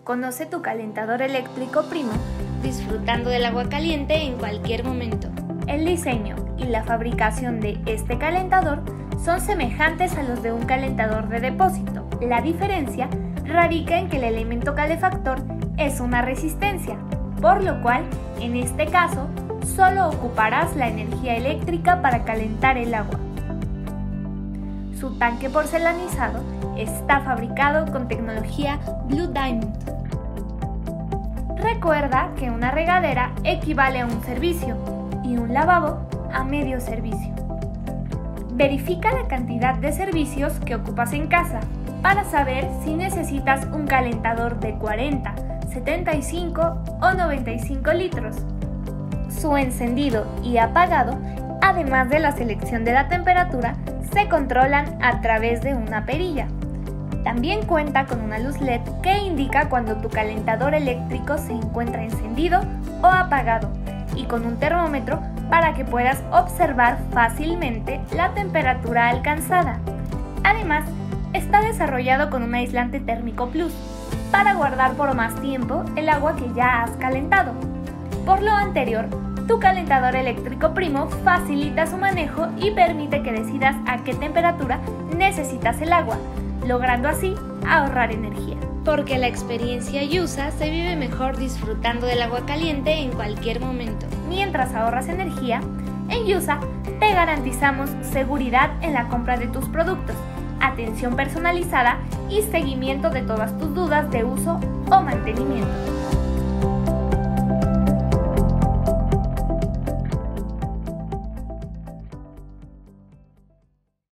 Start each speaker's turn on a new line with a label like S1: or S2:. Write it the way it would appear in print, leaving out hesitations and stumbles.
S1: Conoce tu calentador eléctrico Primo, disfrutando del agua caliente en cualquier momento. El diseño y la fabricación de este calentador son semejantes a los de un calentador de depósito. La diferencia radica en que el elemento calefactor es una resistencia, por lo cual, en este caso, solo ocuparás la energía eléctrica para calentar el agua. Su tanque porcelanizado está fabricado con tecnología Blue Diamond. Recuerda que una regadera equivale a un servicio y un lavabo a medio servicio. Verifica la cantidad de servicios que ocupas en casa para saber si necesitas un calentador de 40, 75 o 95 litros. Su encendido y apagado, además de la selección de la temperatura, se controlan a través de una perilla. También cuenta con una luz LED que indica cuando tu calentador eléctrico se encuentra encendido o apagado y con un termómetro para que puedas observar fácilmente la temperatura alcanzada. Además, está desarrollado con un aislante térmico plus para guardar por más tiempo el agua que ya has calentado. Por lo anterior, tu calentador eléctrico Primo facilita su manejo y permite que decidas a qué temperatura necesitas el agua, logrando así ahorrar energía. Porque la experiencia Yusa se vive mejor disfrutando del agua caliente en cualquier momento. Mientras ahorras energía, en Yusa te garantizamos seguridad en la compra de tus productos, atención personalizada y seguimiento de todas tus dudas de uso o mantenimiento.